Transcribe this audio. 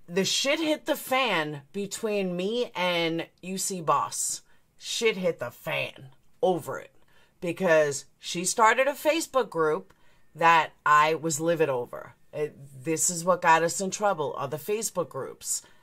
the shit hit the fan between me and UC Boss. Shit hit the fan over it. Because she started a Facebook group that I was livid over. This is what got us in trouble, are the Facebook groups.